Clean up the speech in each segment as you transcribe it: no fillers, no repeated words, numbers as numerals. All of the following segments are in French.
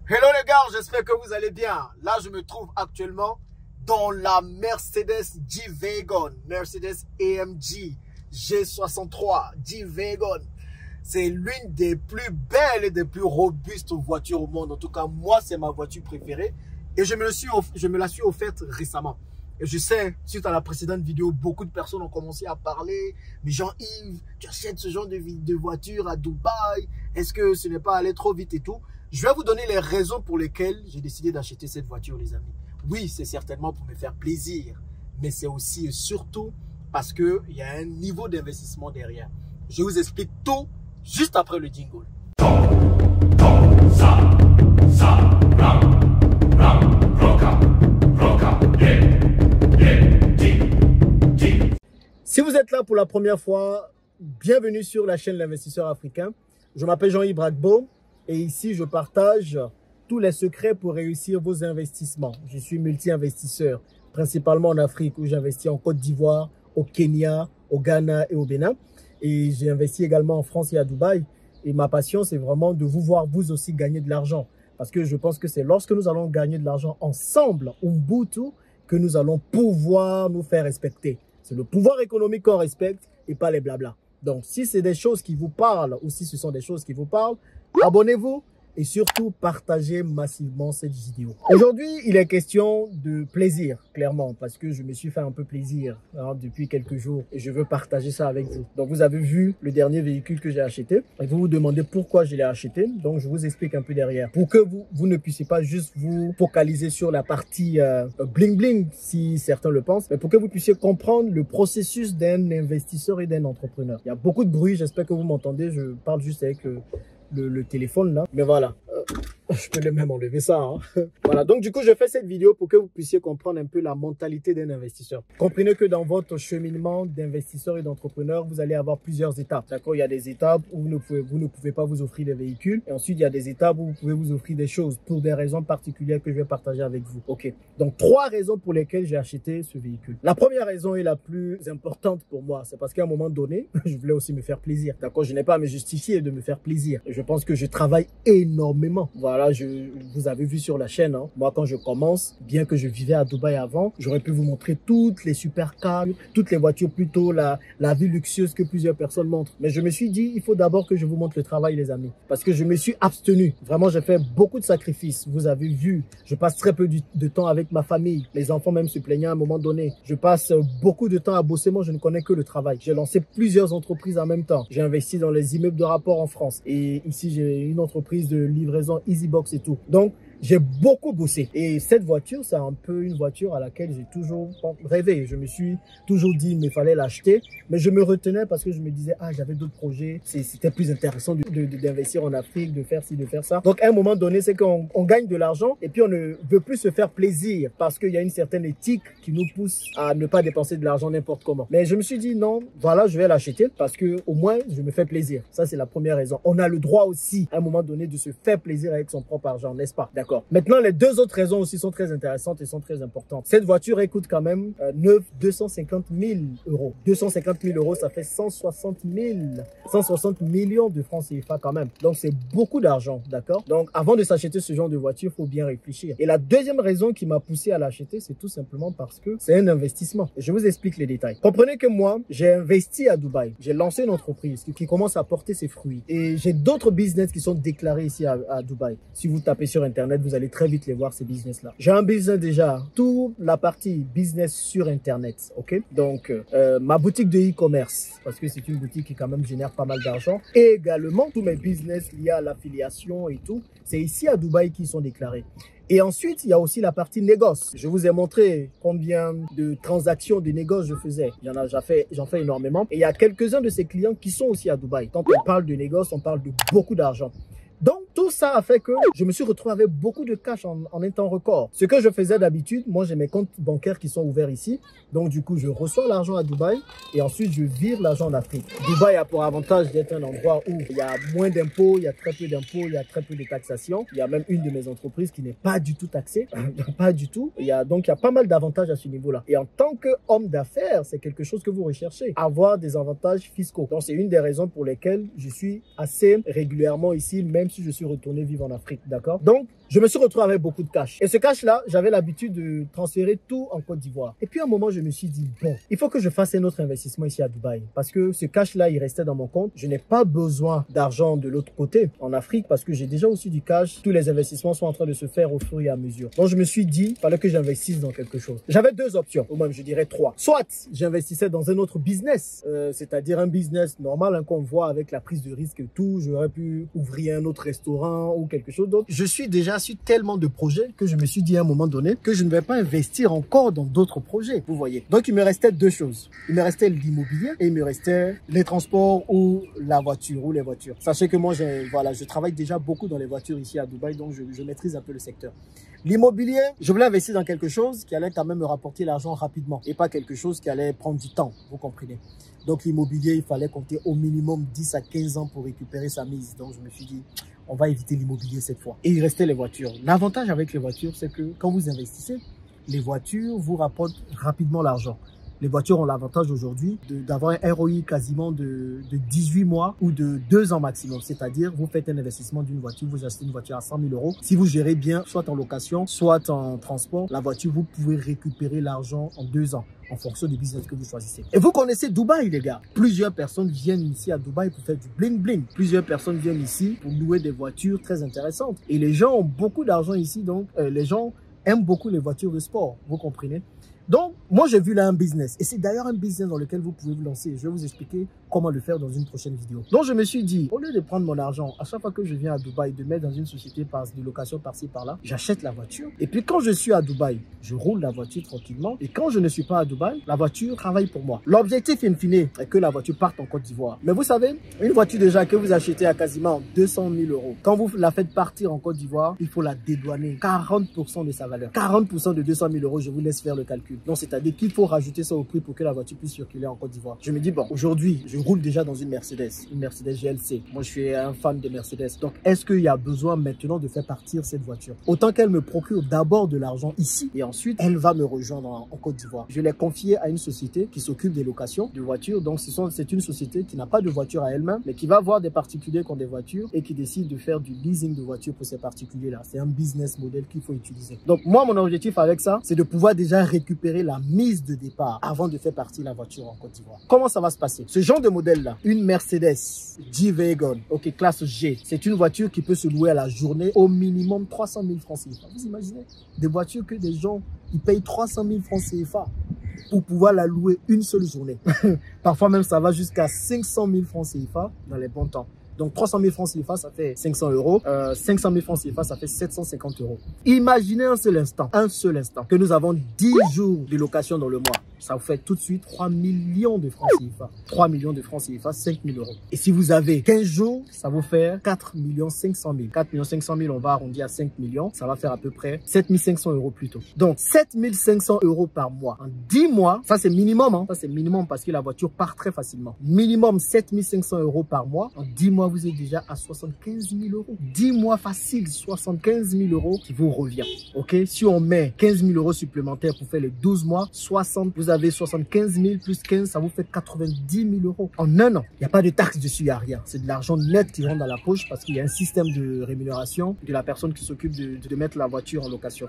Hello les gars, j'espère que vous allez bien. Là, je me trouve actuellement dans la Mercedes G-Wagon, Mercedes AMG G63 G-Wagon. C'est l'une des plus belles et des plus robustes voitures au monde. En tout cas, moi, c'est ma voiture préférée. Et je me la suis offerte récemment. Et je sais, suite à la précédente vidéo, beaucoup de personnes ont commencé à parler. Mais Jean-Yves, tu achètes ce genre de voiture à Dubaï? Est-ce que ce n'est pas allé trop vite et tout? Je vais vous donner les raisons pour lesquelles j'ai décidé d'acheter cette voiture, les amis. Oui, c'est certainement pour me faire plaisir. Mais c'est aussi et surtout parce qu'il y a un niveau d'investissement derrière. Je vous explique tout juste après le jingle. Si vous êtes là pour la première fois, bienvenue sur la chaîne L'Investisseur Africain. Je m'appelle Jean-Yves Bragbo et ici je partage tous les secrets pour réussir vos investissements. Je suis multi-investisseur, principalement en Afrique où j'investis en Côte d'Ivoire, au Kenya, au Ghana et au Bénin. Et j'ai investi également en France et à Dubaï. Et ma passion, c'est vraiment de vous voir vous aussi gagner de l'argent. Parce que je pense que c'est lorsque nous allons gagner de l'argent ensemble, Ubuntu, que nous allons pouvoir nous faire respecter. C'est le pouvoir économique qu'on respecte et pas les blabla. Donc, si c'est des choses qui vous parlent ou si ce sont des choses qui vous parlent, abonnez-vous et surtout partagez massivement cette vidéo. Aujourd'hui, il est question de plaisir, clairement, parce que je me suis fait un peu plaisir depuis quelques jours et je veux partager ça avec vous. Donc, vous avez vu le dernier véhicule que j'ai acheté et vous vous demandez pourquoi je l'ai acheté. Donc, je vous explique un peu derrière pour que vous ne puissiez pas juste vous focaliser sur la partie bling bling, si certains le pensent, mais pour que vous puissiez comprendre le processus d'un investisseur et d'un entrepreneur. Il y a beaucoup de bruit, j'espère que vous m'entendez, je parle juste avec le téléphone là, mais voilà, je peux même enlever ça, hein. Voilà, donc du coup je fais cette vidéo pour que vous puissiez comprendre un peu la mentalité d'un investisseur. Comprenez que dans votre cheminement d'investisseur et d'entrepreneur, vous allez avoir plusieurs étapes, d'accord? Il y a des étapes où vous ne pouvez pas vous offrir des véhicules, et ensuite il y a des étapes où vous pouvez vous offrir des choses pour des raisons particulières que je vais partager avec vous. Ok, donc 3 raisons pour lesquelles j'ai acheté ce véhicule. La première raison est la plus importante pour moi, c'est parce qu'à un moment donné, je voulais aussi me faire plaisir, d'accord? Je n'ai pas à me justifier de me faire plaisir. Je pense que je travaille énormément. Voilà, vous avez vu sur la chaîne, hein, moi quand je commence, bien que je vivais à Dubaï avant, j'aurais pu vous montrer toutes les supercars, toutes les voitures plutôt, la vie luxueuse que plusieurs personnes montrent. Mais je me suis dit, il faut d'abord que je vous montre le travail, les amis. Parce que je me suis abstenu. Vraiment, j'ai fait beaucoup de sacrifices. Vous avez vu, je passe très peu de temps avec ma famille. Les enfants même se plaignaient à un moment donné. Je passe beaucoup de temps à bosser. Moi, je ne connais que le travail. J'ai lancé plusieurs entreprises en même temps. J'ai investi dans les immeubles de rapport en France. Et ici, j'ai une entreprise de livraison EasyBox et tout. Donc, j'ai beaucoup bossé. Et cette voiture, c'est un peu une voiture à laquelle j'ai toujours rêvé. Je me suis toujours dit qu'il fallait l'acheter. Mais je me retenais parce que je me disais, ah, j'avais d'autres projets. C'était plus intéressant d'investir en Afrique, de faire ci, de faire ça. Donc, à un moment donné, c'est qu'on gagne de l'argent et puis on ne veut plus se faire plaisir parce qu'il y a une certaine éthique qui nous pousse à ne pas dépenser de l'argent n'importe comment. Mais je me suis dit, non, voilà, je vais l'acheter parce que au moins, je me fais plaisir. Ça, c'est la première raison. On a le droit aussi, à un moment donné, de se faire plaisir avec son propre argent, n'est-ce pas? D'accord. Maintenant, les 2 autres raisons aussi sont très intéressantes et sont très importantes. Cette voiture, elle coûte quand même 250 000 euros. 250 000 euros, ça fait 160 millions de francs CFA quand même. Donc, c'est beaucoup d'argent, d'accord? Donc, avant de s'acheter ce genre de voiture, il faut bien réfléchir. Et la deuxième raison qui m'a poussé à l'acheter, c'est tout simplement parce que c'est un investissement. Et je vous explique les détails. Comprenez que moi, j'ai investi à Dubaï. J'ai lancé une entreprise qui commence à porter ses fruits. Et j'ai d'autres business qui sont déclarés ici à Dubaï. Si vous tapez sur Internet, vous allez très vite les voir, ces business-là. J'ai un business déjà, toute la partie business sur Internet, ok? Donc, ma boutique de e-commerce, parce que c'est une boutique qui quand même génère pas mal d'argent. Et également, tous mes business liés à l'affiliation et tout, c'est ici à Dubaï qui sont déclarés. Et ensuite, il y a aussi la partie négoce. Je vous ai montré combien de transactions de négoce je faisais. J'en fais énormément. Et il y a quelques-uns de ces clients qui sont aussi à Dubaï. Quand on parle de négoce, on parle de beaucoup d'argent. Donc, tout ça a fait que je me suis retrouvé avec beaucoup de cash en un temps record. Ce que je faisais d'habitude, moi j'ai mes comptes bancaires qui sont ouverts ici. Donc du coup, je reçois l'argent à Dubaï et ensuite je vire l'argent en Afrique. Dubaï a pour avantage d'être un endroit où il y a moins d'impôts, il y a très peu d'impôts, il y a très peu de taxation. Il y a même une de mes entreprises qui n'est pas du tout taxée. Pas du tout. Donc il y a pas mal d'avantages à ce niveau-là. Et en tant qu'homme d'affaires, c'est quelque chose que vous recherchez. Avoir des avantages fiscaux. Donc c'est une des raisons pour lesquelles je suis assez régulièrement ici, même même si je suis retourné vivre en Afrique, d'accord? Donc, je me suis retrouvé avec beaucoup de cash. Et ce cash-là, j'avais l'habitude de transférer tout en Côte d'Ivoire. Et puis, à un moment, je me suis dit, bon, il faut que je fasse un autre investissement ici à Dubaï. Parce que ce cash-là, il restait dans mon compte. Je n'ai pas besoin d'argent de l'autre côté, en Afrique, parce que j'ai déjà aussi du cash. Tous les investissements sont en train de se faire au fur et à mesure. Donc, je me suis dit, il fallait que j'investisse dans quelque chose. J'avais deux options, ou même je dirais trois. Soit j'investissais dans un autre business, c'est-à-dire un business normal, hein, qu'on voit avec la prise de risque et tout. J'aurais pu ouvrir un autre restaurant ou quelque chose d'autre. Je suis déjà sur tellement de projets que je me suis dit à un moment donné que je ne vais pas investir encore dans d'autres projets, vous voyez. Donc, il me restait deux choses. Il me restait l'immobilier et il me restait les transports ou la voiture ou les voitures. Sachez que moi, je travaille déjà beaucoup dans les voitures ici à Dubaï, donc je maîtrise un peu le secteur. L'immobilier, je voulais investir dans quelque chose qui allait quand même me rapporter l'argent rapidement et pas quelque chose qui allait prendre du temps, vous comprenez. Donc, l'immobilier, il fallait compter au minimum 10 à 15 ans pour récupérer sa mise. Donc, je me suis dit, on va éviter l'immobilier cette fois. Et il restait les voitures. L'avantage avec les voitures, c'est que quand vous investissez, les voitures vous rapportent rapidement l'argent. Les voitures ont l'avantage aujourd'hui d'avoir un ROI quasiment de 18 mois ou de 2 ans maximum. C'est-à-dire, vous faites un investissement d'une voiture, vous achetez une voiture à 100 000 euros. Si vous gérez bien, soit en location, soit en transport, la voiture, vous pouvez récupérer l'argent en 2 ans en fonction du business que vous choisissez. Et vous connaissez Dubaï, les gars. Plusieurs personnes viennent ici à Dubaï pour faire du bling-bling. Plusieurs personnes viennent ici pour louer des voitures très intéressantes. Et les gens ont beaucoup d'argent ici, donc les gens aiment beaucoup les voitures de sport, vous comprenez? Donc, moi, j'ai vu là un business. Et c'est d'ailleurs un business dans lequel vous pouvez vous lancer. Je vais vous expliquer comment le faire dans une prochaine vidéo. Donc, je me suis dit, au lieu de prendre mon argent, à chaque fois que je viens à Dubaï, de mettre dans une société de location par-ci, par-là, j'achète la voiture. Et puis, quand je suis à Dubaï, je roule la voiture tranquillement. Et quand je ne suis pas à Dubaï, la voiture travaille pour moi. L'objectif, in fine, est que la voiture parte en Côte d'Ivoire. Mais vous savez, une voiture déjà que vous achetez à quasiment 200 000 euros, quand vous la faites partir en Côte d'Ivoire, il faut la dédouaner 40% de sa valeur. 40% de 200 000 euros, je vous laisse faire le calcul. Donc, c'est-à-dire qu'il faut rajouter ça au prix pour que la voiture puisse circuler en Côte d'Ivoire. Je me dis, bon, aujourd'hui, je roule déjà dans une Mercedes GLC. Moi, je suis un fan de Mercedes. Donc, est-ce qu'il y a besoin maintenant de faire partir cette voiture? Autant qu'elle me procure d'abord de l'argent ici et ensuite, elle va me rejoindre en Côte d'Ivoire. Je l'ai confiée à une société qui s'occupe des locations de voitures. Donc, c'est une société qui n'a pas de voiture à elle-même, mais qui va voir des particuliers qui ont des voitures et qui décide de faire du leasing de voitures pour ces particuliers-là. C'est un business model qu'il faut utiliser. Donc, moi, mon objectif avec ça, c'est de pouvoir déjà récupérer la mise de départ avant de faire partir la voiture en Côte d'Ivoire. Comment ça va se passer? Ce genre de modèle-là, une Mercedes G-Wagon, ok, classe G, c'est une voiture qui peut se louer à la journée au minimum 300 000 francs CFA. Vous imaginez? Des voitures que des gens, ils payent 300 000 francs CFA pour pouvoir la louer une seule journée. Parfois même, ça va jusqu'à 500 000 francs CFA dans les bons temps. Donc, 300 000 francs CFA, ça fait 500 euros. 500 000 francs CFA, ça fait 750 euros. Imaginez un seul instant, que nous avons 10 jours de location dans le mois. Ça vous fait tout de suite 3 millions de francs CFA. 3 millions de francs CFA, 5 000 euros. Et si vous avez 15 jours, ça vous fait 4 500 000. 4 500 000, on va arrondir à 5 millions. Ça va faire à peu près 7 500 euros plus tôt. Donc, 7 500 euros par mois. En 10 mois, ça c'est minimum. Hein. Ça c'est minimum parce que la voiture part très facilement. Minimum 7 500 euros par mois. En 10 mois, vous êtes déjà à 75 000 euros. 10 mois facile, 75 000 euros qui vous revient. Ok? Si on met 15 000 euros supplémentaires pour faire les 12 mois, 60, vous avez 75 000 plus 15, ça vous fait 90 000 euros. En un an, il n'y a pas de taxe dessus, il n'y a rien. C'est de l'argent net qui rentre dans la poche parce qu'il y a un système de rémunération de la personne qui s'occupe de mettre la voiture en location.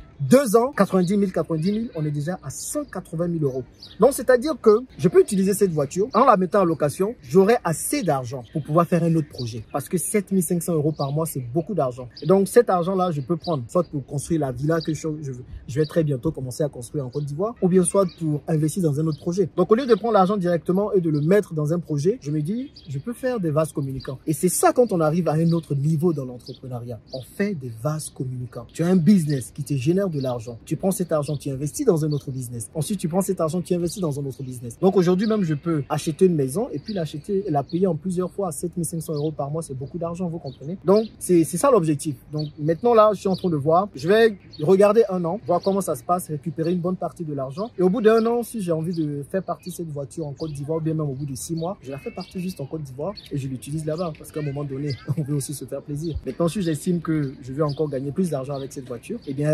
2 ans, 90 000, on est déjà à 180 000 euros. Donc, c'est-à-dire que je peux utiliser cette voiture. En la mettant en location, j'aurai assez d'argent pour pouvoir faire un autre projet. Parce que 7 500 euros par mois, c'est beaucoup d'argent. Et donc, cet argent-là, je peux prendre soit pour construire la villa que je vais très bientôt commencer à construire en Côte d'Ivoire, ou bien soit pour investir dans un autre projet. Donc, au lieu de prendre l'argent directement et de le mettre dans un projet, je me dis, je peux faire des vases communicants. Et c'est ça quand on arrive à un autre niveau dans l'entrepreneuriat. On fait des vases communicants. Tu as un business qui te génère de l'argent. Tu prends cet argent, tu investis dans un autre business. Ensuite, tu prends cet argent, tu investis dans un autre business. Donc aujourd'hui même, je peux acheter une maison et puis la payer en plusieurs fois à 7 500 euros par mois. C'est beaucoup d'argent, vous comprenez? Donc, c'est ça l'objectif. Donc maintenant là, je suis en train de voir. Je vais regarder un an, voir comment ça se passe, récupérer une bonne partie de l'argent. Et au bout d'un an, si j'ai envie de faire partie de cette voiture en Côte d'Ivoire, ou bien même au bout de 6 mois, je la fais partir juste en Côte d'Ivoire et je l'utilise là-bas. Parce qu'à un moment donné, on veut aussi se faire plaisir. Maintenant, si j'estime que je vais encore gagner plus d'argent avec cette voiture, eh bien, elle reste ici.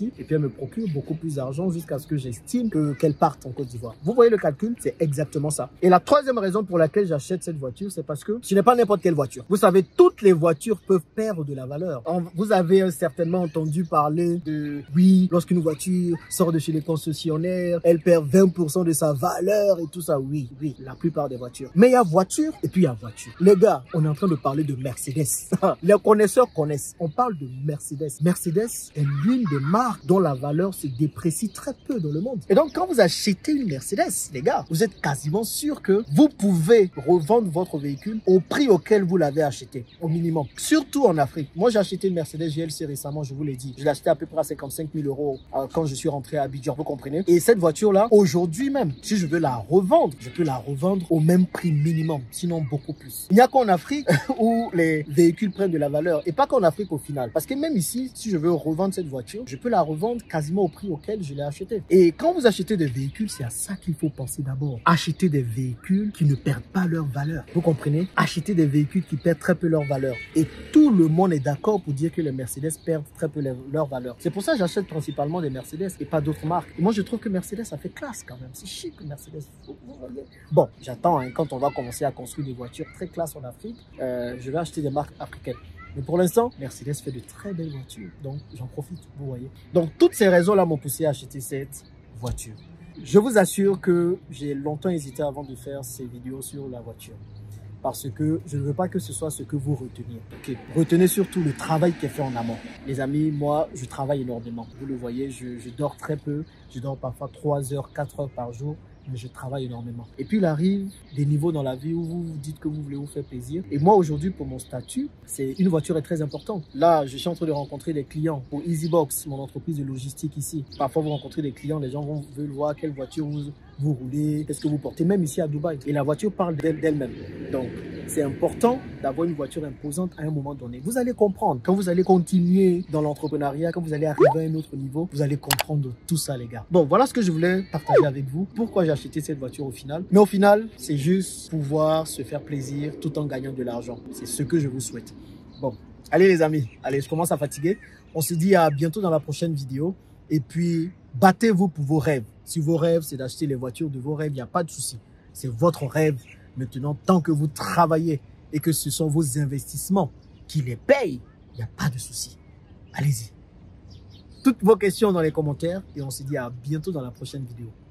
ici et puis elle me procure beaucoup plus d'argent jusqu'à ce que j'estime qu'elle parte en Côte d'Ivoire. Vous voyez le calcul? C'est exactement ça. Et la troisième raison pour laquelle j'achète cette voiture, c'est parce que ce n'est pas n'importe quelle voiture. Vous savez, toutes les voitures peuvent perdre de la valeur. Vous avez certainement entendu parler de, oui, lorsqu'une voiture sort de chez les concessionnaires, elle perd 20% de sa valeur et tout ça. Oui, la plupart des voitures. Mais il y a voiture et puis il y a voiture. Les gars, on est en train de parler de Mercedes. Les connaisseurs connaissent. On parle de Mercedes. Mercedes est l'une des marques dont la valeur se déprécie très peu dans le monde. Et donc, quand vous achetez une Mercedes, les gars, vous êtes quasiment sûr que vous pouvez revendre votre véhicule au prix auquel vous l'avez acheté, au minimum. Surtout en Afrique. Moi, j'ai acheté une Mercedes GLC récemment, je vous l'ai dit. Je l'ai acheté à peu près à 55 000 euros quand je suis rentré à Abidjan, vous comprenez? Et cette voiture-là, aujourd'hui même, si je veux la revendre, je peux la revendre au même prix minimum, sinon beaucoup plus. Il n'y a qu'en Afrique où les véhicules prennent de la valeur et pas qu'en Afrique au final. Parce que même ici, si je veux revendre cette voiture, je peux la revendre quasiment au prix auquel je l'ai achetée. Et quand vous achetez des véhicules, c'est à ça qu'il faut penser d'abord. Acheter des véhicules qui ne perdent pas leur valeur. Vous comprenez? Acheter des véhicules qui perdent très peu leur valeur. Et tout le monde est d'accord pour dire que les Mercedes perdent très peu leur valeur. C'est pour ça que j'achète principalement des Mercedes et pas d'autres marques. Et moi, je trouve que Mercedes, ça fait classe quand même. C'est chic, Mercedes. Vous voyez? Bon, j'attends quand on va commencer à construire des voitures très classe en Afrique. Je vais acheter des marques africaines. Mais pour l'instant, Mercedes fait de très belles voitures. Donc, j'en profite, vous voyez. Donc, toutes ces raisons-là m'ont poussé à acheter cette voiture. Je vous assure que j'ai longtemps hésité avant de faire ces vidéos sur la voiture. Parce que je ne veux pas que ce soit ce que vous reteniez. Okay. Retenez surtout le travail qui est fait en amont. Les amis, moi, je travaille énormément. Vous le voyez, je dors très peu. Je dors parfois 3 heures, 4 heures par jour. Mais je travaille énormément. Et puis il arrive des niveaux dans la vie où vous vous dites que vous voulez vous faire plaisir. Et moi aujourd'hui, pour mon statut, une voiture est très importante. Là, je suis en train de rencontrer des clients pour EasyBox, mon entreprise de logistique ici. Parfois, vous rencontrez des clients, les gens veulent voir quelle voiture vous roulez, qu'est-ce que vous portez, même ici à Dubaï. Et la voiture parle d'elle-même. Donc, c'est important d'avoir une voiture imposante à un moment donné. Vous allez comprendre. Quand vous allez continuer dans l'entrepreneuriat, quand vous allez arriver à un autre niveau, vous allez comprendre tout ça, les gars. Bon, voilà ce que je voulais partager avec vous. Pourquoi j'ai acheté cette voiture au final. Mais au final, c'est juste pouvoir se faire plaisir tout en gagnant de l'argent. C'est ce que je vous souhaite. Bon, allez les amis. Allez, je commence à fatiguer. On se dit à bientôt dans la prochaine vidéo. Et puis, battez-vous pour vos rêves. Si vos rêves, c'est d'acheter les voitures de vos rêves, il n'y a pas de souci. C'est votre rêve. Maintenant, tant que vous travaillez et que ce sont vos investissements qui les payent, il n'y a pas de souci. Allez-y. Toutes vos questions dans les commentaires et on se dit à bientôt dans la prochaine vidéo.